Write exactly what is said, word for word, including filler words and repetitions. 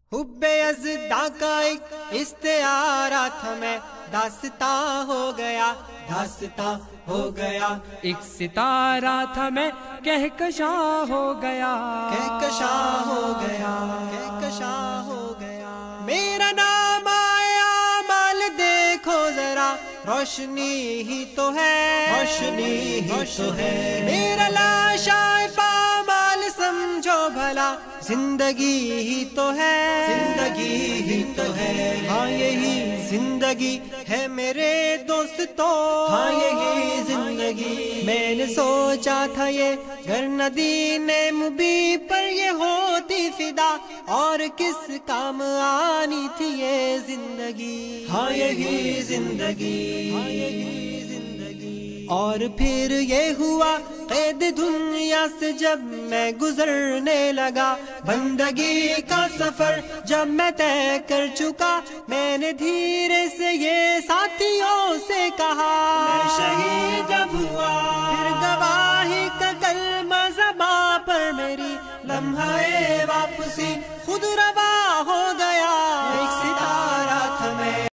حب یزداں کا ایک استعارہ تھا، میں داستاں ہو گیا، داستاں ہو گیا، ایک ستارہ تھا میں کہکشاں ہو گیا، کہکشاں ہو گیا، کہکشاں ہو گیا۔ میرا نام آیا مال دیکھو ذرا، روشنی ہی تو ہے، روشنی ہی تو ہے۔ میرا لاشا پامال سمجھو بھلا، زندگی ہی تو ہے، زندگی ہی تو ہے۔ ہاں یہی زندگی ہے میرے دوستو، ہاں یہی زندگی۔ میں نے سوچا تھا یہ گر ندین مبی پر یہ ہوتی فدا، اور کس کام آنی تھی یہ زندگی، ہاں یہی زندگی، ہاں یہی زندگی۔ اور پھر یہ ہوا قید دنیا سے جب میں گزرنے لگا، بندگی کا سفر جب میں طے کر چکا، میں نے دھیرے سے یہ ساتھیوں سے کہا، میں شہید اب ہوا، پھر گواہی کا کلمہ زباں پر میری، لمحہ واپسی خود روا